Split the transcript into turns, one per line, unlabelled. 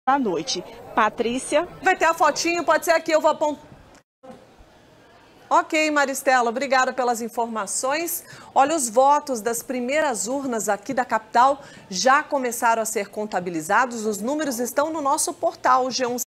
da noite. Patrícia.
Vai ter a fotinho, pode ser aqui, eu vou apontar. Ok, Maristela, obrigada pelas informações. Olha, os votos das primeiras urnas aqui da capital já começaram a ser contabilizados. Os números estão no nosso portal G1.